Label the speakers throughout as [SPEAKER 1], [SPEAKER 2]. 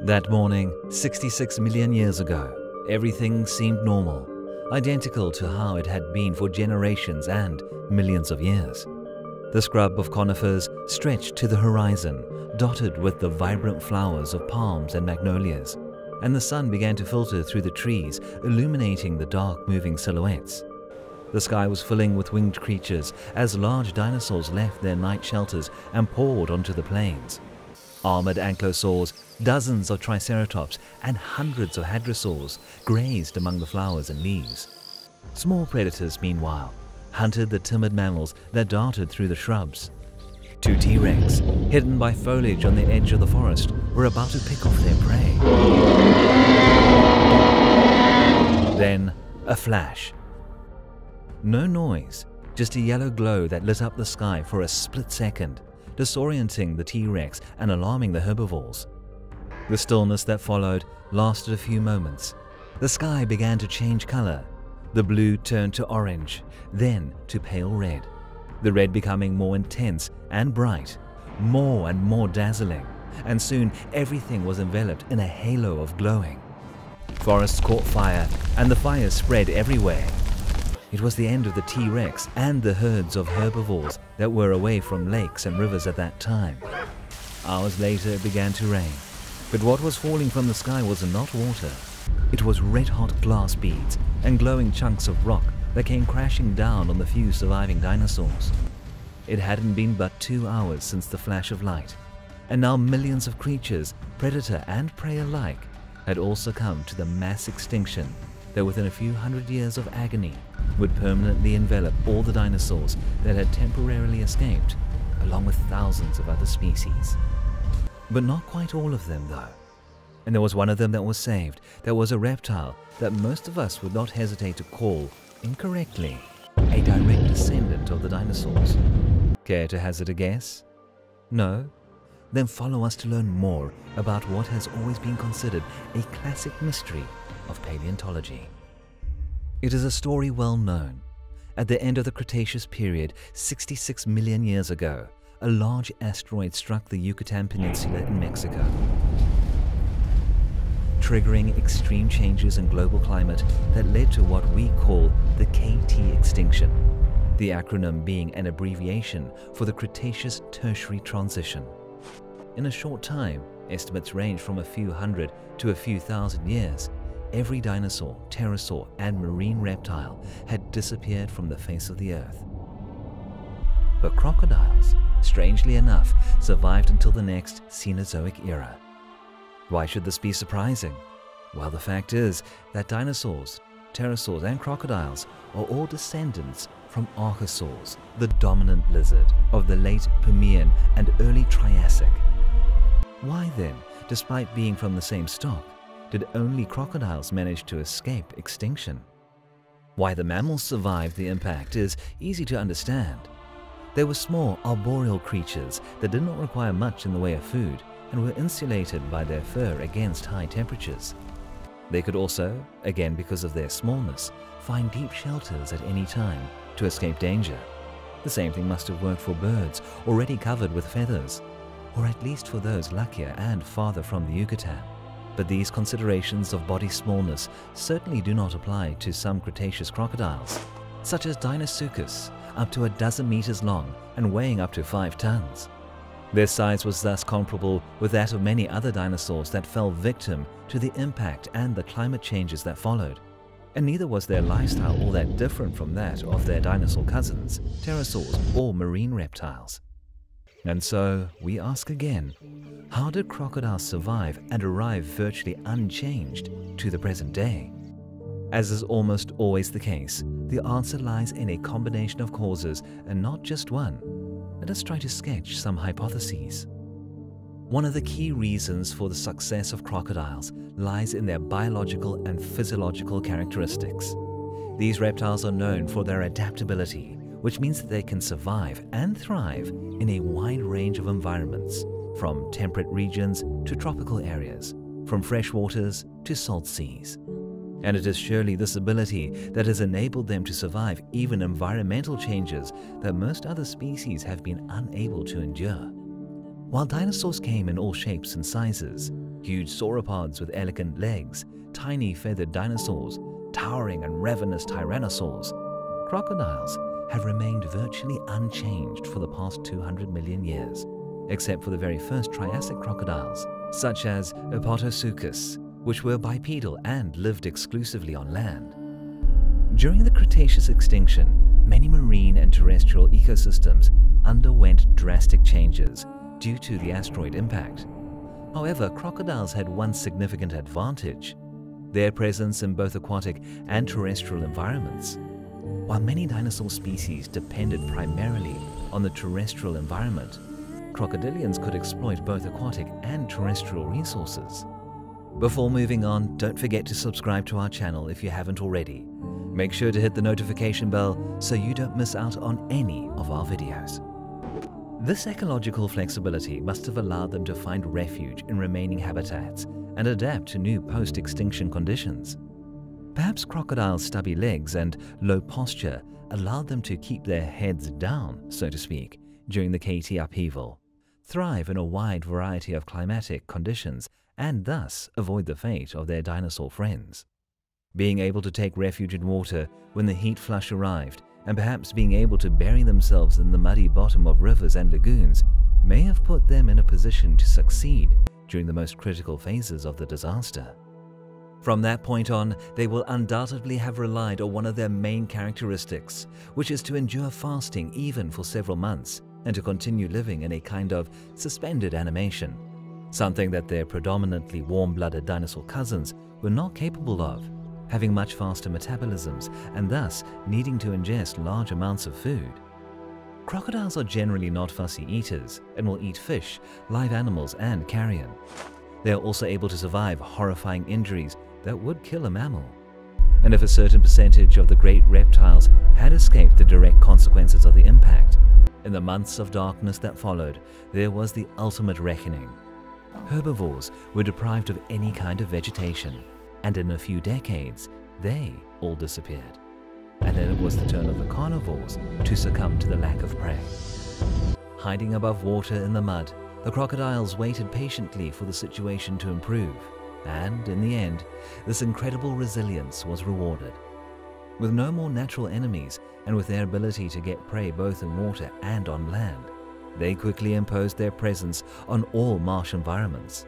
[SPEAKER 1] That morning, 66 million years ago, everything seemed normal, identical to how it had been for generations and millions of years. The scrub of conifers stretched to the horizon, dotted with the vibrant flowers of palms and magnolias, and the sun began to filter through the trees, illuminating the dark moving silhouettes. The sky was filling with winged creatures as large dinosaurs left their night shelters and poured onto the plains. Armored ankylosaurs, dozens of triceratops, and hundreds of hadrosaurs grazed among the flowers and leaves. Small predators, meanwhile, hunted the timid mammals that darted through the shrubs. Two T-Rex, hidden by foliage on the edge of the forest, were about to pick off their prey. Then, a flash. No noise, just a yellow glow that lit up the sky for a split second, disorienting the T-Rex and alarming the herbivores. The stillness that followed lasted a few moments. The sky began to change color. The blue turned to orange, then to pale red, the red becoming more intense and bright, more and more dazzling, and soon everything was enveloped in a halo of glowing. Forests caught fire, and the fire spread everywhere. It was the end of the T-Rex and the herds of herbivores that were away from lakes and rivers at that time. Hours later it began to rain, but what was falling from the sky was not water. It was red-hot glass beads and glowing chunks of rock that came crashing down on the few surviving dinosaurs. It hadn't been but 2 hours since the flash of light, and now millions of creatures, predator and prey alike, had all succumbed to the mass extinction that within a few hundred years of agony would permanently envelop all the dinosaurs that had temporarily escaped, along with thousands of other species. But not quite all of them, though. And there was one of them that was saved, that was a reptile that most of us would not hesitate to call, incorrectly, a direct descendant of the dinosaurs. Care to hazard a guess? No? Then follow us to learn more about what has always been considered a classic mystery of paleontology. It is a story well known. At the end of the Cretaceous period, 66 million years ago, a large asteroid struck the Yucatan Peninsula in Mexico, triggering extreme changes in global climate that led to what we call the KT extinction, the acronym being an abbreviation for the Cretaceous Tertiary Transition. In a short time, estimates range from a few hundred to a few thousand years, every dinosaur, pterosaur, and marine reptile had disappeared from the face of the earth. But crocodiles, strangely enough, survived until the next Cenozoic era. Why should this be surprising? Well, the fact is that dinosaurs, pterosaurs, and crocodiles are all descendants from archosaurs, the dominant lizard of the late Permian and early Triassic. Why then, despite being from the same stock, did only crocodiles manage to escape extinction? Why the mammals survived the impact is easy to understand. They were small arboreal creatures that did not require much in the way of food and were insulated by their fur against high temperatures. They could also, again because of their smallness, find deep shelters at any time to escape danger. The same thing must have worked for birds already covered with feathers, or at least for those luckier and farther from the Yucatan. But these considerations of body smallness certainly do not apply to some Cretaceous crocodiles, such as Deinosuchus, up to 12 meters long and weighing up to 5 tons. Their size was thus comparable with that of many other dinosaurs that fell victim to the impact and the climate changes that followed. And neither was their lifestyle all that different from that of their dinosaur cousins, pterosaurs or marine reptiles. And so, we ask again, how did crocodiles survive and arrive virtually unchanged to the present day? As is almost always the case, the answer lies in a combination of causes and not just one. Let us try to sketch some hypotheses. One of the key reasons for the success of crocodiles lies in their biological and physiological characteristics. These reptiles are known for their adaptability, which means that they can survive and thrive in a wide range of environments, from temperate regions to tropical areas, from fresh waters to salt seas. And it is surely this ability that has enabled them to survive even environmental changes that most other species have been unable to endure. While dinosaurs came in all shapes and sizes, huge sauropods with elegant legs, tiny feathered dinosaurs, towering and ravenous tyrannosaurs, crocodiles have remained virtually unchanged for the past 200 million years, except for the very first Triassic crocodiles, such as Apatosuchus, which were bipedal and lived exclusively on land. During the Cretaceous extinction, many marine and terrestrial ecosystems underwent drastic changes due to the asteroid impact. However, crocodiles had one significant advantage: their presence in both aquatic and terrestrial environments. While many dinosaur species depended primarily on the terrestrial environment, crocodilians could exploit both aquatic and terrestrial resources. Before moving on, don't forget to subscribe to our channel if you haven't already. Make sure to hit the notification bell so you don't miss out on any of our videos. This ecological flexibility must have allowed them to find refuge in remaining habitats and adapt to new post-extinction conditions. Perhaps crocodiles' stubby legs and low posture allowed them to keep their heads down, so to speak, during the KT upheaval, thrive in a wide variety of climatic conditions, and thus avoid the fate of their dinosaur friends. Being able to take refuge in water when the heat flush arrived, and perhaps being able to bury themselves in the muddy bottom of rivers and lagoons, may have put them in a position to succeed during the most critical phases of the disaster. From that point on, they will undoubtedly have relied on one of their main characteristics, which is to endure fasting even for several months, and to continue living in a kind of suspended animation, something that their predominantly warm-blooded dinosaur cousins were not capable of, having much faster metabolisms and thus needing to ingest large amounts of food. Crocodiles are generally not fussy eaters and will eat fish, live animals, and carrion. They are also able to survive horrifying injuries that would kill a mammal. And if a certain percentage of the great reptiles had escaped the direct consequences of the impact, in the months of darkness that followed, there was the ultimate reckoning. Herbivores were deprived of any kind of vegetation, and in a few decades, they all disappeared. And then it was the turn of the carnivores to succumb to the lack of prey. Hiding above water in the mud, the crocodiles waited patiently for the situation to improve, and in the end, this incredible resilience was rewarded. With no more natural enemies, and with their ability to get prey both in water and on land, they quickly imposed their presence on all marsh environments.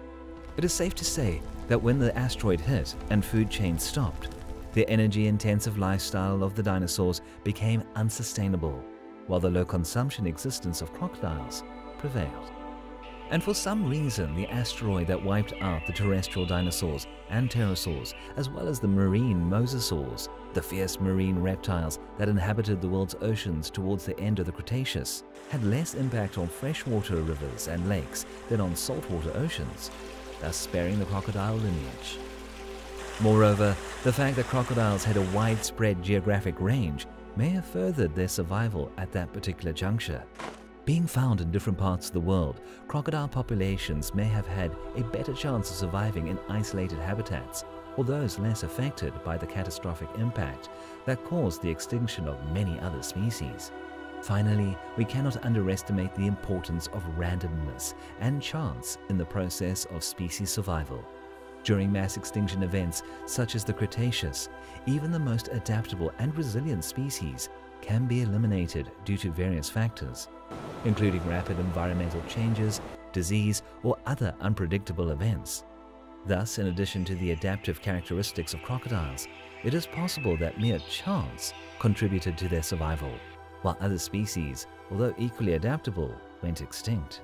[SPEAKER 1] It is safe to say that when the asteroid hit and food chains stopped, the energy-intensive lifestyle of the dinosaurs became unsustainable, while the low-consumption existence of crocodiles prevailed. And for some reason, the asteroid that wiped out the terrestrial dinosaurs and pterosaurs, as well as the marine mosasaurs, the fierce marine reptiles that inhabited the world's oceans towards the end of the Cretaceous, had less impact on freshwater rivers and lakes than on saltwater oceans, thus sparing the crocodile lineage. Moreover, the fact that crocodiles had a widespread geographic range may have furthered their survival at that particular juncture. Being found in different parts of the world, crocodile populations may have had a better chance of surviving in isolated habitats, or those less affected by the catastrophic impact that caused the extinction of many other species. Finally, we cannot underestimate the importance of randomness and chance in the process of species survival. During mass extinction events such as the Cretaceous, even the most adaptable and resilient species can be eliminated due to various factors, including rapid environmental changes, disease, or other unpredictable events. Thus, in addition to the adaptive characteristics of crocodiles, it is possible that mere chance contributed to their survival, while other species, although equally adaptable, went extinct.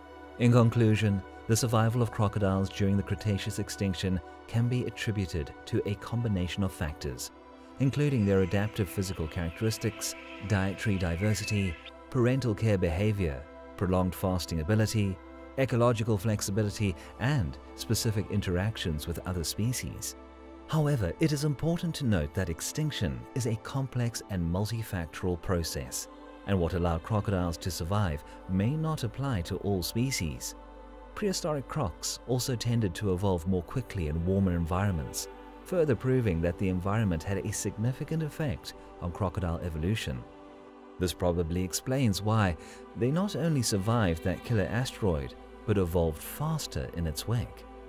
[SPEAKER 1] In conclusion, the survival of crocodiles during the Cretaceous extinction can be attributed to a combination of factors, including their adaptive physical characteristics, dietary diversity, parental care behavior, prolonged fasting ability, ecological flexibility, and specific interactions with other species. However, it is important to note that extinction is a complex and multifactorial process, and what allowed crocodiles to survive may not apply to all species. Prehistoric crocs also tended to evolve more quickly in warmer environments, further proving that the environment had a significant effect on crocodile evolution. This probably explains why they not only survived that killer asteroid, but evolved faster in its wake.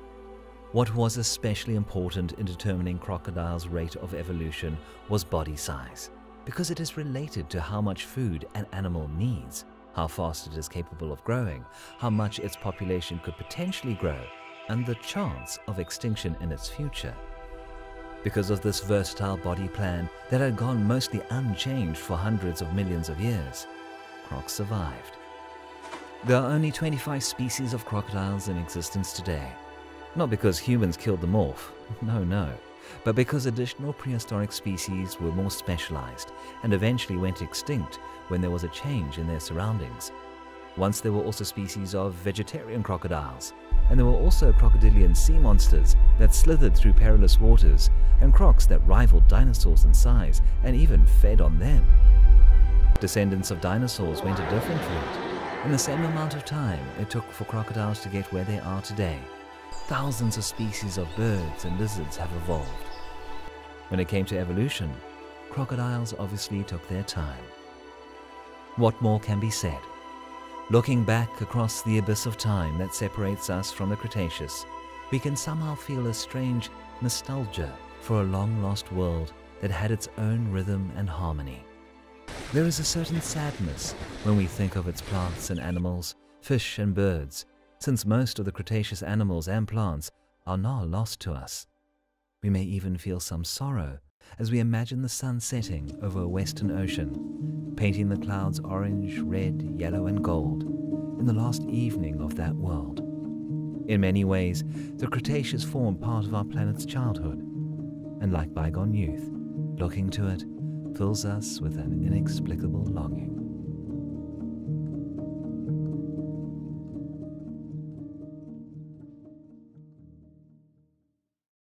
[SPEAKER 1] What was especially important in determining crocodiles' rate of evolution was body size, because it is related to how much food an animal needs, how fast it is capable of growing, how much its population could potentially grow, and the chance of extinction in its future. Because of this versatile body plan that had gone mostly unchanged for hundreds of millions of years, crocs survived. There are only 25 species of crocodiles in existence today. Not because humans killed them off, no, but because additional prehistoric species were more specialized and eventually went extinct when there was a change in their surroundings. Once there were also species of vegetarian crocodiles, and there were also crocodilian sea monsters that slithered through perilous waters, and crocs that rivaled dinosaurs in size and even fed on them. Descendants of dinosaurs went a different route. In the same amount of time it took for crocodiles to get where they are today, thousands of species of birds and lizards have evolved. When it came to evolution, crocodiles obviously took their time. What more can be said? Looking back across the abyss of time that separates us from the Cretaceous, we can somehow feel a strange nostalgia for a long-lost world that had its own rhythm and harmony. There is a certain sadness when we think of its plants and animals, fish and birds, since most of the Cretaceous animals and plants are now lost to us. We may even feel some sorrow as we imagine the sun setting over a western ocean, painting the clouds orange, red, yellow and gold in the last evening of that world. In many ways, the Cretaceous formed part of our planet's childhood, and like bygone youth, looking to it fills us with an inexplicable longing.